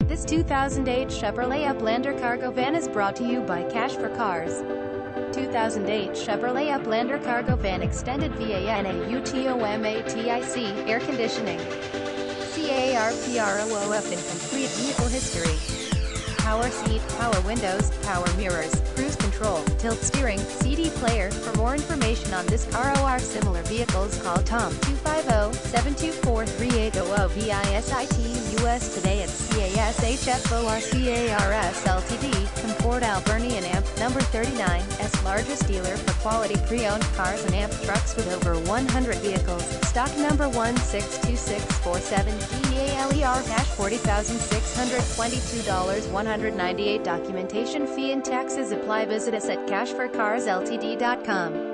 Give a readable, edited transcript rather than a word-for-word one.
This 2008 Chevrolet Uplander cargo van is brought to you by Cash for Cars. 2008 Chevrolet Uplander cargo van extended VANAUTOMATIC, air conditioning, CARPROOF in complete vehicle history. Power seat, power windows, power mirrors, cruise control, tilt steering, CD player. For more information on this car or similar vehicles, call Tom 250-724-3800 VISIT US today at CASHFORCARS Ltd, Concord, Alberni and AMP, number 39, S largest dealer for quality pre-owned cars and AMP trucks with over 100 vehicles. Stock number 162647 GALER, cash $40,622, 198. Documentation fee and taxes apply. Visit us at cashforcarsltd.com.